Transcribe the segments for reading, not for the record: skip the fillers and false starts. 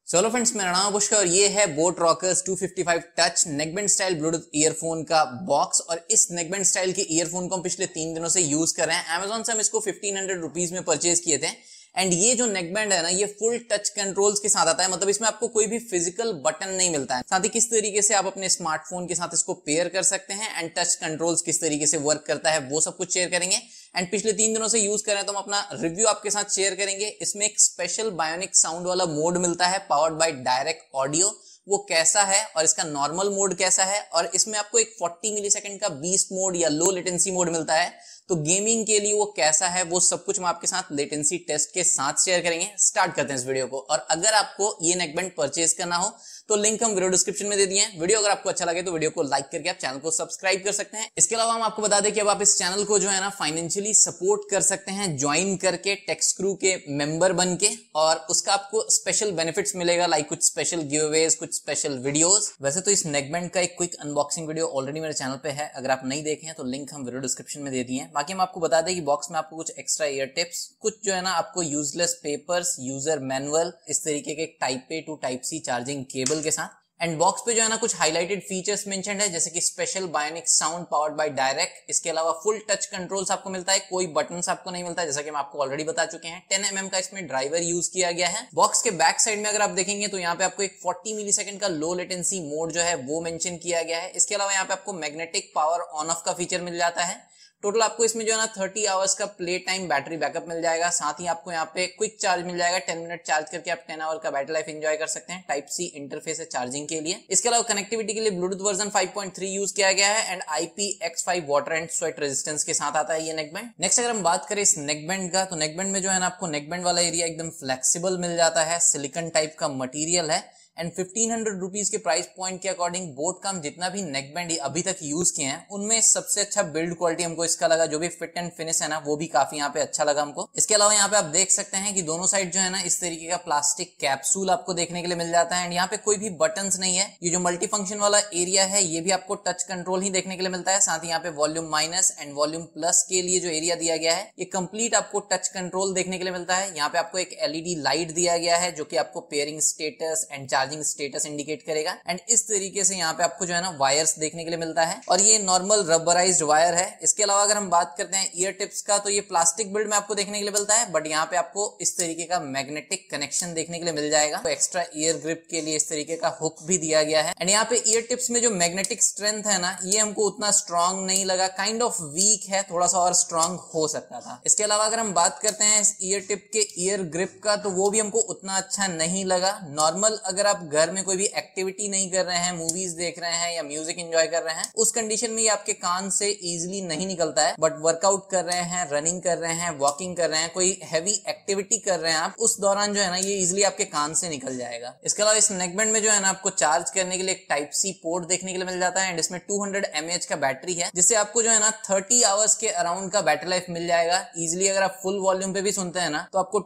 चलो फ्रेंड्स, मेरा नाम पुष्कर और ये है boAt Rockers 255 touch neckband style Bluetooth earphone का बॉक्स। और इस नेकबैंड स्टाइल के ईयरफोन को हम पिछले 3 दिनों से यूज कर रहे हैं। Amazon से हम इसको 1500 रुपीज में परचेज किए थे। एंड ये जो नेकबैंड है ना, ये फुल टच कंट्रोल्स के साथ आता है। मतलब इसमें आपको कोई भी फिजिकल बटन नहीं मिलता है। साथ ही किस तरीके से आप अपने स्मार्टफोन के साथ इसको पेयर कर सकते हैं एंड टच कंट्रोल्स किस तरीके से वर्क करता है वो सब कुछ शेयर करेंगे। एंड पिछले 3 दिनों से यूज कर रहे हैं तो हम अपना रिव्यू आपके साथ शेयर करेंगे। इसमें एक स्पेशल बायोनिक साउंड वाला मोड मिलता है पावर्ड बाय डायरेक्ट ऑडियो, वो कैसा है और इसका नॉर्मल मोड कैसा है। और इसमें आपको एक 40 मिलीसेकंड का बीस्ट मोड या लो लेटेंसी मोड मिलता है। तो गेमिंग के लिए वो कैसा है वो सब कुछ हम आपके साथ लेटेंसी टेस्ट के साथ शेयर करेंगे। स्टार्ट करते हैं इस वीडियो को। और अगर आपको ये नेकबैंड परचेज करना हो तो लिंक हम वीडियो डिस्क्रिप्शन में दे दिए हैं। वीडियो अगर आपको अच्छा लगे तो वीडियो को लाइक करके आप चैनल को सब्सक्राइब कर सकते हैं। इसके अलावा हम आपको बता दें कि अब आप इस चैनल को जो है ना फाइनेंशियली सपोर्ट कर सकते हैं ज्वाइन करके टेक्सक्रू के मेंबर बन के। और उसका आपको स्पेशल बेनिफिट्स मिलेगा, लाइक कुछ स्पेशल गिवअवेज, कुछ स्पेशल वीडियोस। वैसे तो इस नेकबैंड का एक क्विक अनबॉक्सिंग वीडियो ऑलरेडी मेरे चैनल पे है, अगर आप नहीं देखे हैं तो लिंक हम वीडियो डिस्क्रिप्शन में दे दिए हैं। बाकी हम आपको बता दें कि बॉक्स में आपको कुछ एक्स्ट्रा ईयर टिप्स, कुछ जो है ना आपको यूजलेस पेपर्स, यूजर मैनुअल, इस तरीके के type A to type C charging cable के साथ। एंड बॉक्स पे जो है ना कुछ हाइलाइटेड फीचर्स मेंशन्ड है, जैसे कि special bionic sound powered by direct. इसके अलावा फुल टच कंट्रोल्स आपको मिलता है, कोई बटन्स आपको नहीं मिलता है, जैसा कि हम आपको ऑलरेडी बता चुके हैं। 10 mm का इसमें ड्राइवर यूज किया गया है। बॉक्स के बैक साइड में अगर आप देखेंगे तो यहाँ पे आपको एक 40 मिलीसेकंड का लो लेटेंसी मोड जो है वो मेंशन किया गया है। इसके अलावा यहाँ पे आपको मैग्नेटिक पावर ऑन ऑफ का फीचर मिल जाता है। टोटल आपको इसमें जो है ना 30 आवर्स का प्ले टाइम बैटरी बैकअप मिल जाएगा। साथ ही आपको यहाँ पे क्विक चार्ज मिल जाएगा, 10 मिनट चार्ज करके आप 10 आवर का बैटरी लाइफ एंजॉय कर सकते हैं। टाइप सी इंटरफेस है चार्जिंग के लिए। इसके अलावा कनेक्टिविटी के लिए ब्लूटूथ वर्जन 5.3 यूज किया गया है and IPX5 water and sweat resistance के साथ आता है ये नेकबैंड। नेक्स्ट अगर हम बात करें इस नेकबैंड का, तो नेकबैंड में जो है ना आपको नेकबैंड वाला एरिया एकदम फ्लेक्सिबल मिल जाता है, सिलिकॉन टाइप का मटेरियल है। एंड 1500 रुपीज के प्राइस पॉइंट के अकॉर्डिंग बोट का हम जितना भी नेकबैंड अभी तक यूज किए हैं उनमें सबसे अच्छा बिल्ड क्वालिटी हमको इसका लगा। जो भी फिट एंड फिनिश है ना वो भी काफी यहाँ पे अच्छा लगा हमको। इसके अलावा यहाँ पे आप देख सकते हैं कि दोनों साइड जो है ना इस तरीके का प्लास्टिक कैप्सूल आपको देखने के लिए मिल जाता है। एंड यहाँ पे कोई भी बटन्स नहीं है। ये जो मल्टी फंक्शन वाला एरिया है ये भी आपको टच कंट्रोल ही देखने के लिए मिलता है। साथ ही यहाँ पे volume minus and volume plus के लिए जो एरिया दिया गया है ये कंप्लीट आपको टच कंट्रोल देखने के लिए मिलता है। यहाँ पे आपको एक LED लाइट दिया गया है जो कि आपको pairing status and charging status करेगा। एंड इस तरीके से यहाँ पे आपको जो है ना वायर्स देखने के लिए मिलता है और ये नॉर्मल रबराइज्ड वायर है। इसके अलावा अगर हम बात करते हैं ईयर टिप्स का, तो ये प्लास्टिक बिल्ड में आपको देखने के लिए मिलता है, बट यहाँ पे आपको इस तरीके का मैग्नेटिक कनेक्शन देखने के लिए मिल जाएगा। तो एक्स्ट्रा ईयर ग्रिप के लिए इस तरीके का हुक भी दिया गया है। एंड यहाँ पे ईयर टिप्स में जो मैग्नेटिक स्ट्रेंथ है ना ये हमको उतना स्ट्रॉन्ग नहीं लगा, काइंड ऑफ वीक है, थोड़ा सा और स्ट्रॉन्ग हो सकता था। इसके अलावा अगर हम बात करते हैं इस ईयर टिप के ईयर ग्रिप का, तो वो भी हमको उतना अच्छा नहीं लगा। नॉर्मल अगर आप घर में कोई भी एक्टिविटी नहीं कर रहे हैं, मूवीज देख रहे हैं या म्यूजिक एंजॉय कर रहे हैं, उस कंडीशन में ये आपके कान से इजीली नहीं निकलता है। बट वर्कआउट कर रहे हैं, रनिंग कर रहे हैं, वॉकिंग कर रहे हैं, कोई हैवी एक्टिविटी कर रहे हैं आप, उस दौरान जो है ना ये इजीली आपके कान से निकल जाएगा। इसके अलावा इस नेकबैंड में जो है ना आपको चार्ज करने के लिए एक टाइप सी पोर्ट देखने के लिए मिल जाता है। एंड इसमें 200 mAh का बैटरी है, जिससे आपको जो है ना 30 आवर्स के अराउंड का बैटरी लाइफ मिल जाएगा इजीली। अगर आप फुल वॉल्यूम पे भी सुनते हैं ना तो आपको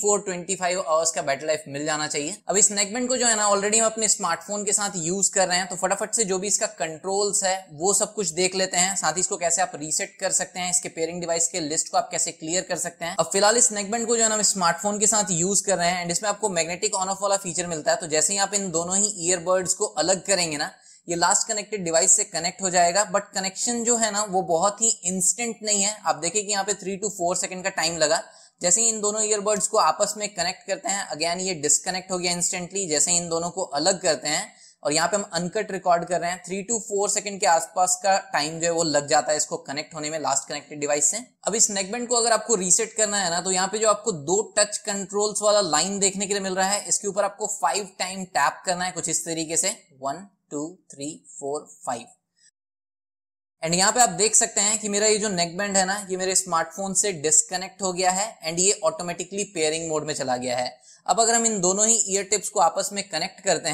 24-25 आवर्स का बैटरी लाइफ मिल जाना चाहिए। अब इस नेकबैंड को जो है ना ऑलरेडी हम अपने स्मार्टफोन के साथ यूज कर रहे हैं, तो फटाफट से जो भी इसका कंट्रोल्स है वो सब कुछ देख लेते हैं। साथ ही इसको कैसे आप रीसेट कर सकते हैं, इसके पेयरिंग डिवाइस के लिस्ट को आप कैसे क्लियर कर सकते हैं। अब फिलहाल इस नेकबैंड को जो है ना हम स्मार्टफोन के साथ यूज कर रहे हैं एंड इसमें आपको मैग्नेटिक ऑन ऑफ वाला फीचर मिलता है। तो जैसे ही आप इन दोनों ही ईयरबड्स को अलग करेंगे ना, ये लास्ट कनेक्टेड डिवाइस से कनेक्ट हो जाएगा। बट कनेक्शन जो है ना वो बहुत ही इंस्टेंट नहीं है। आप देखिए कि यहाँ पे 3 to 4 सेकंड का टाइम लगा। जैसे ही इन दोनों ईयरबड्स को आपस में कनेक्ट करते हैं, अगेन ये डिस्कनेक्ट हो गया इंस्टेंटली। जैसे ही इन दोनों को अलग करते हैं और यहाँ पे हम अनकट रिकॉर्ड कर रहे हैं, 3 to 4 सेकंड के आसपास का टाइम जो है वो लग जाता है इसको कनेक्ट होने में लास्ट कनेक्टेड डिवाइस से। अब इस नेकबैंड को अगर आपको रीसेट करना है ना, तो यहाँ पे जो आपको 2 टच कंट्रोल्स वाला लाइन देखने के लिए मिल रहा है, इसके ऊपर आपको 5 टाइम टैप करना है कुछ इस तरीके से, 1 2 3 4 5। एंड यहाँ पे आप देख सकते हैं कि मेरा ये जो नेकबैंड है ना ये मेरे स्मार्टफोन से डिस्कनेक्ट हो गया है एंड ये ऑटोमेटिकली पेयरिंग मोड में चला गया है। अब अगर हम इन दोनों ही ईयर टिप्स को आपस में कनेक्ट करते हैं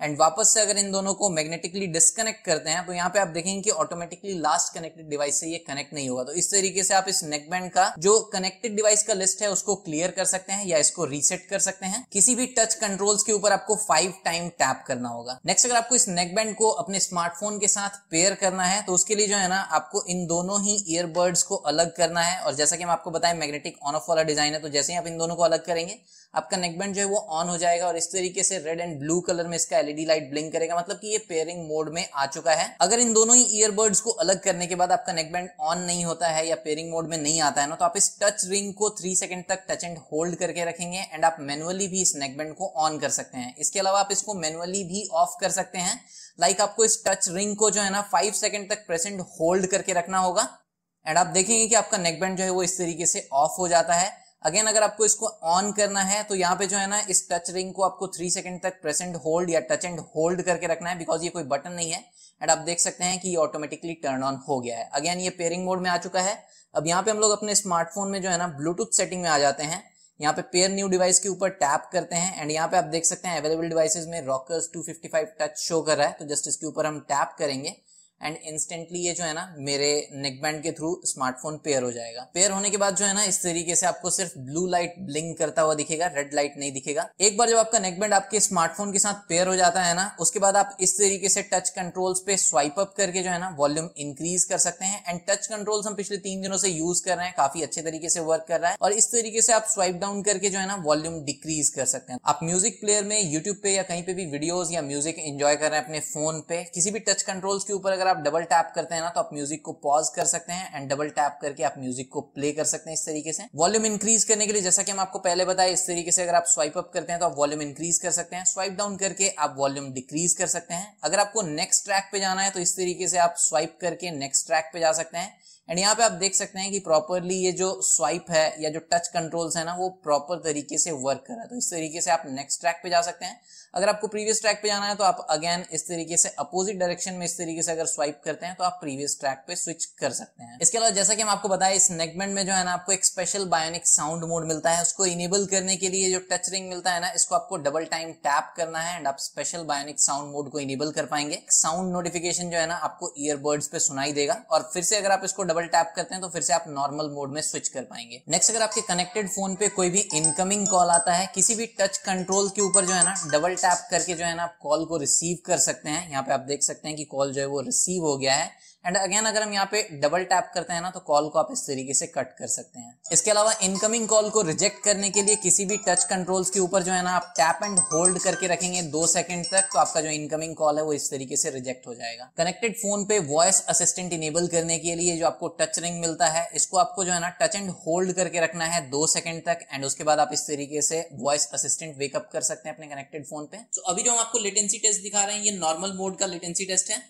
एंड वापस से अगर इन दोनों को मैग्नेटिकली डिस्कनेक्ट करते हैं तो यहाँ पे आप देखेंगे कि ऑटोमेटिकली लास्ट कनेक्टेड डिवाइस से ये कनेक्ट नहीं होगा। तो इस तरीके से आप इस नेकबैंड का जो कनेक्टेड डिवाइस का लिस्ट है उसको क्लियर कर सकते हैं या इसको रीसेट कर सकते हैं। किसी भी टच कंट्रोल्स के ऊपर आपको 5 टाइम टैप करना होगा। नेक्स्ट, अगर आपको इस नेकबैंड को अपने स्मार्टफोन के साथ पेयर करना है तो उसके लिए जो है ना आपको इन दोनों ही ईयरबड्स को अलग करना है। और जैसा कि मैं आपको बताया मैग्नेटिक ऑन ऑफ वाला डिजाइन है, तो जैसे ही आप इन दोनों को अलग करेंगे आपका नेकबैंड जो है वो ऑन हो जाएगा और इस तरीके से रेड एंड ब्लू कलर में इसका एलईडी लाइट ब्लिंक करेगा, मतलब कि ये पेयरिंग मोड में आ चुका है। अगर इन दोनों ही ईयरबड्स को अलग करने के बाद आपका नेकबैंड ऑन नहीं होता है या पेयरिंग मोड में नहीं आता है ना, तो आप इस टच रिंग को 3 सेकंड तक टच एंड होल्ड करके रखेंगे एंड आप मैनुअली भी इस नेकबैंड को ऑन कर सकते हैं। इसके अलावा आप इसको मैनुअली भी ऑफ कर सकते हैं। लाइक आपको इस टच रिंग को जो है ना 5 सेकंड तक प्रेस एंड होल्ड करके रखना होगा एंड आप देखेंगे कि आपका नेकबैंड जो है वो इस तरीके से ऑफ हो जाता है। अगेन अगर आपको इसको ऑन करना है तो यहाँ पे जो है ना इस टच रिंग को आपको 3 सेकंड तक प्रेस एंड होल्ड या टच एंड होल्ड करके रखना है, बिकॉज ये कोई बटन नहीं है एंड आप देख सकते हैं कि ये ऑटोमेटिकली टर्न ऑन हो गया है। अगेन ये पेयरिंग मोड में आ चुका है। अब यहाँ पे हम लोग अपने स्मार्टफोन में जो है ना ब्लूटूथ सेटिंग में आ जाते हैं। यहाँ पे पेयर न्यू डिवाइस के ऊपर टैप करते हैं एंड यहाँ पे आप देख सकते हैं अवेलेबल डिवाइसेस में रॉकर्स 255 टच शो कर रहा है। तो जस्ट इसके ऊपर हम टैप करेंगे एंड इंस्टेंटली ये जो है ना मेरे नेकबैंड के थ्रू स्मार्टफोन पेयर हो जाएगा। पेयर होने के बाद जो है ना इस तरीके से आपको सिर्फ ब्लू लाइट ब्लिंक करता हुआ दिखेगा, रेड लाइट नहीं दिखेगा। एक बार जब आपका नेकबैंड आपके स्मार्टफोन के साथ पेयर हो जाता है ना, उसके बाद आप इस तरीके से टच कंट्रोल्स पे स्वाइप अप करके जो है ना वॉल्यूम इंक्रीज कर सकते हैं। एंड टच कंट्रोल्स हम पिछले 3 दिनों से यूज कर रहे हैं, काफी अच्छे तरीके से वर्क कर रहा है। और इस तरीके से आप स्वाइप डाउन करके जो है ना वॉल्यूम डिक्रीज कर सकते हैं। आप म्यूजिक प्लेयर में, यूट्यूब पे या कहीं पे भी वीडियोज या म्यूजिक एंजॉय कर रहे हैं अपने फोन पे, किसी भी टच कंट्रोल्स के ऊपर अगर आप डबल टैप करते हैं ना तो आप म्यूजिक को पॉज कर सकते हैं एंड डबल टैप करके आप म्यूजिक को प्ले कर सकते हैं। इस तरीके से वॉल्यूम इंक्रीज करने के लिए, जैसा कि हम आपको पहले बताया, इस तरीके से अगर आप स्वाइप अप करते हैं तो आप वॉल्यूम इंक्रीज कर सकते हैं, स्वाइप डाउन करके आप वॉल्यूम डिक्रीज कर सकते हैं। अगर आपको नेक्स्ट ट्रैक पे जाना है तो इस तरीके से आप स्वाइप करके नेक्स्ट ट्रैक पे जा सकते हैं। एंड यहाँ पे आप देख सकते हैं कि प्रॉपरली ये जो स्वाइप है या जो टच कंट्रोल्स है ना वो प्रॉपर तरीके से वर्क कर रहा है। तो इस तरीके से आप नेक्स्ट ट्रैक पे जा सकते हैं। अगर आपको प्रीवियस ट्रैक पे जाना है तो आप अगेन इस तरीके से अपोजिट डायरेक्शन में इस तरीके से अगर स्वाइप करते हैं तो आप प्रीवियस ट्रैक पे स्विच कर सकते हैं। इसके अलावा जैसा कि हम आपको बताया, इस नेकबैंड में जो है ना आपको एक स्पेशल बायोनिक साउंड मोड मिलता है। उसको इनेबल करने के लिए जो टच रिंग मिलता है ना, इसको आपको डबल टाइम टैप करना है एंड आप स्पेशल बायोनिक साउंड मोड को इनेबल कर पाएंगे। साउंड नोटिफिकेशन जो है ना आपको ईयरबड्स पे सुनाई देगा और फिर से अगर आप इसको डबल टैप करते हैं तो फिर से आप नॉर्मल मोड में स्विच कर पाएंगे। नेक्स्ट, अगर आपके कनेक्टेड फोन पे कोई भी इनकमिंग कॉल आता है, किसी भी टच कंट्रोल के ऊपर जो है ना डबल टैप करके जो है ना आप कॉल को रिसीव कर सकते हैं। यहाँ पे आप देख सकते हैं कि कॉल जो है वो रिसीव हो गया है। एंड अगेन अगर हम यहाँ पे डबल टैप करते हैं ना तो कॉल को आप इस तरीके से कट कर सकते हैं। इसके अलावा इनकमिंग कॉल को रिजेक्ट करने के लिए किसी भी टच कंट्रोल्स के ऊपर जो है ना आप टैप एंड होल्ड करके रखेंगे 2 सेकंड तक, तो आपका जो इनकमिंग कॉल है वो इस तरीके से रिजेक्ट हो जाएगा। कनेक्टेड फोन पे वॉइस असिस्टेंट इनेबल करने के लिए जो आपको टच रिंग मिलता है, इसको आपको जो है ना टच एंड होल्ड करके रखना है 2 सेकंड तक एंड उसके बाद आप इस तरीके से वॉइस असिस्टेंट वेकअप कर सकते हैं अपने कनेक्टेड फोन पे। तो अभी जो हम आपको लेटेंसी टेस्ट दिखा रहे हैं ये नॉर्मल मोड का लेटेंसी टेस्ट है।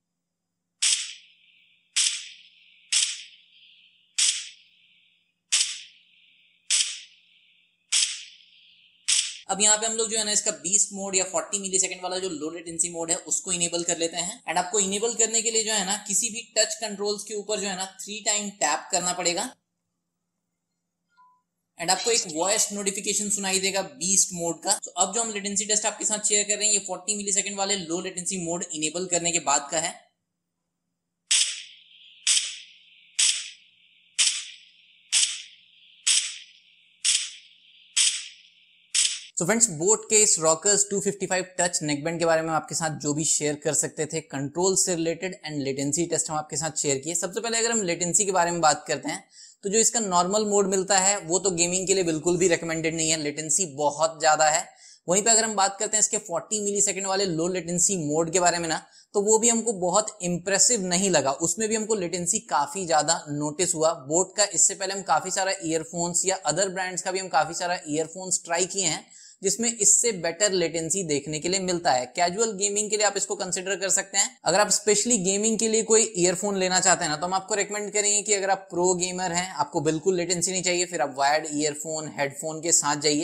अब यहाँ पे हम लोग जो है ना इसका 20 मोड या 40 मिली सेकंड वाला जो लो लेटेंसी मोड है उसको इनेबल कर लेते हैं। एंड आपको इनेबल करने के लिए जो है ना किसी भी टच कंट्रोल्स के ऊपर जो है ना 3 टाइम टैप करना पड़ेगा एंड आपको एक वॉइस नोटिफिकेशन सुनाई देगा बीस्ट मोड का। तो अब जो हम लेटेंसी टेस्ट आपके साथ शेयर कर रहे हैं ये 40 मिली सेकंड वाले लो लेटेंसी मोड इनेबल करने के बाद का है। तो फ्रेंड्स, बोट के इस रॉकर्स 255 टच नेकबैंड के बारे में आपके साथ जो भी शेयर कर सकते थे, कंट्रोल से रिलेटेड एंड लेटेंसी टेस्ट हम आपके साथ शेयर किए। सबसे पहले अगर हम लेटेंसी के बारे में बात करते हैं तो जो इसका नॉर्मल मोड मिलता है वो तो गेमिंग के लिए बिल्कुल भी रिकमेंडेड नहीं है, लेटेंसी बहुत ज्यादा है। वहीं पे अगर हम बात करते हैं इसके 40 मिली सेकंड वाले लो लेटेंसी मोड के बारे में ना, तो वो भी हमको बहुत इंप्रेसिव नहीं लगा। उसमें भी हमको लेटेंसी काफी ज्यादा नोटिस हुआ। बोट का इससे पहले हम काफी सारा ईयरफोन्स या अदर ब्रांड्स का भी हम काफी सारा ईयरफोन्स ट्राई किए हैं जिसमें इससे बेटर लेटेंसी देखने के लिए मिलता है। कैजुअल गेमिंग के लिए आप इसको कंसिडर कर सकते हैं। अगर आप स्पेशली गेमिंग के लिए कोई ईयरफोन लेना चाहते हैं ना, तो हम आपको रेकमेंड करेंगे कि अगर आप प्रो गेमर हैं, आपको बिल्कुल लेटेंसी नहीं चाहिए, फिर आप वायर्ड ईयरफोन हेडफोन के साथ जाइए।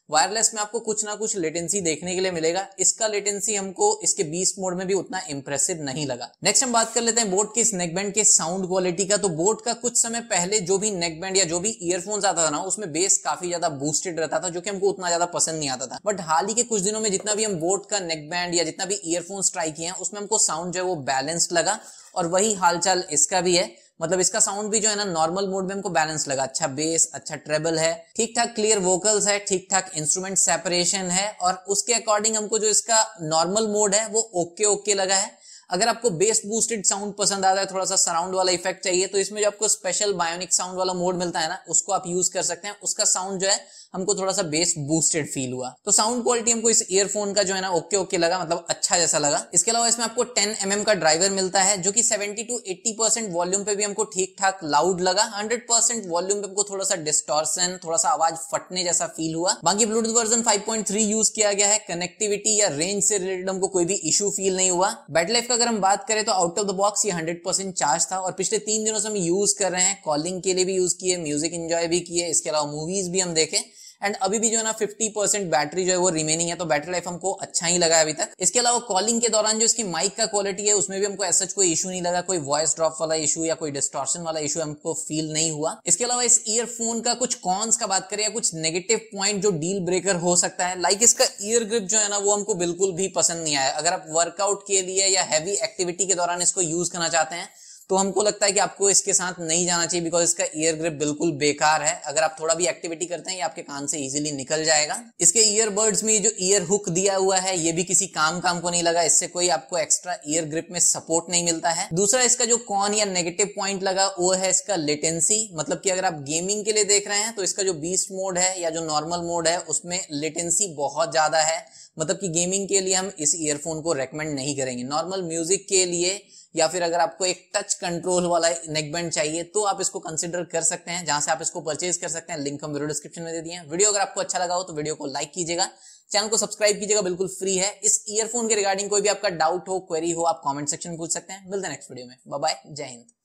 वायरलेस में आपको कुछ ना कुछ लेटेंसी देखने के लिए मिलेगा। इसका लेटेंसी हमको इसके बीस्ट मोड में भी उतना इंप्रेसिव नहीं लगा। नेक्स्ट हम बात कर लेते हैं बोट के इस नेकबैंड के साउंड क्वालिटी का। तो बोट का कुछ समय पहले जो भी नेकबैंड या जो भी ईयरफोन्स आता था ना, उसमें बेस काफी ज्यादा बूस्टेड रहता था, जो कि हमको उतना ज्यादा पसंद नहीं आता था। बट हाल ही के कुछ दिनों में जितना भी हम बोट का नेकबैंड या जितना भी ईयरफोन्स ट्राई किए हैं, उसमें हमको साउंड जो है वो बैलेंस्ड लगा, और वही हालचाल इसका भी है। मतलब इसका साउंड भी जो है ना नॉर्मल मोड में हमको बैलेंस लगा। अच्छा बेस, अच्छा ट्रेबल है, ठीक ठाक क्लियर वोकल्स है, ठीक ठाक इंस्ट्रूमेंट सेपरेशन है, और उसके अकॉर्डिंग हमको जो इसका नॉर्मल मोड है वो ओके लगा है। अगर आपको बेस बूस्टेड साउंड पसंद आता है, थोड़ा सा सराउंड वाला इफेक्ट चाहिए, तो इसमें जो आपको स्पेशल बायोनिक साउंड वाला मोड मिलता है ना, उसको आप यूज कर सकते हैं। उसका साउंड जो है हमको थोड़ा सा बेस बूस्टेड फील हुआ। तो साउंड क्वालिटी हमको इस ईयरफोन का जो है ना ओके लगा, मतलब अच्छा जैसा लगा। इसके अलावा इसमें आपको 10mm का ड्राइवर मिलता है, जो कि 70 to 80% वॉल्यूम पे भी हमको ठीक ठाक लाउड लगा। 100% वॉल्यूम पे हमको थोड़ा सा डिस्टॉर्शन, थोड़ा सा आवाज फटने जैसा फील हुआ। बाकी ब्लूटूथ वर्जन 5.3 यूज किया गया है। कनेक्टिविटी या रेंज से रिलेटेड हमको कोई भी इशू फील नहीं हुआ। बैटरी लाइफ का अगर हम बात करें तो आउट ऑफ द बॉक्स ये 100% चार्ज था, और पिछले 3 दिनों से हम यूज कर रहे हैं। कॉलिंग के लिए भी यूज किए, म्यूजिक एंजॉय भी किए, इसके अलावा मूवीज भी हम देखे। एंड अभी भी जो है ना 50% बैटरी जो है वो रिमेनिंग है, तो बैटरी लाइफ हमको अच्छा ही लगा अभी तक। इसके अलावा कॉलिंग के दौरान जो इसकी माइक का क्वालिटी है, उसमें भी हमको ऐसा कोई इशू नहीं लगा। कोई वॉइस ड्रॉप वाला इशू या कोई डिस्टॉर्शन वाला इशू हमको फील नहीं हुआ। इसके अलावा इस ईयरफोन का कुछ कॉन्स का बात करें या कुछ नेगेटिव पॉइंट जो डील ब्रेकर हो सकता है, लाइक इसका ईयर ग्रिप जो है ना वो हमको बिल्कुल भी पसंद नहीं आया। अगर आप वर्कआउट के लिए या हैवी एक्टिविटी के दौरान इसको यूज करना चाहते हैं, तो हमको लगता है कि आपको इसके साथ नहीं जाना चाहिए, बिकॉज इसका ईयर ग्रिप बिल्कुल बेकार है। अगर आप थोड़ा भी एक्टिविटी करते हैं, ये आपके कान से इजीली निकल जाएगा। इसके ईयरबड्स में जो ईयर हुक दिया हुआ है, ये भी किसी काम को नहीं लगा। इससे कोई आपको एक्स्ट्रा ईयर ग्रिप में सपोर्ट नहीं मिलता है। दूसरा इसका जो कॉन या नेगेटिव पॉइंट लगा वो है इसका लेटेंसी। मतलब कि अगर आप गेमिंग के लिए देख रहे हैं, तो इसका जो बीस्ट मोड है या जो नॉर्मल मोड है, उसमें लेटेंसी बहुत ज्यादा है। मतलब कि गेमिंग के लिए हम इस ईयरफोन को रेकमेंड नहीं करेंगे। नॉर्मल म्यूजिक के लिए या फिर अगर आपको एक टच कंट्रोल वाला नेकबैंड चाहिए, तो आप इसको कंसिडर कर सकते हैं, जहां से आप इसको परचेज कर सकते हैं। लिंक हम वीडियो डिस्क्रिप्शन में दे दिए हैं। वीडियो अगर आपको अच्छा लगा हो तो वीडियो को लाइक कीजिएगा, चैनल को सब्सक्राइब कीजिएगा, बिल्कुल फ्री है। इस ईयरफोन के रिगार्डिंग कोई भी आपका डाउट हो, क्वेरी हो, आप कमेंट सेक्शन में पूछ सकते हैं। मिलते हैं नेक्स्ट वीडियो में। बाय बाय, जय हिंद।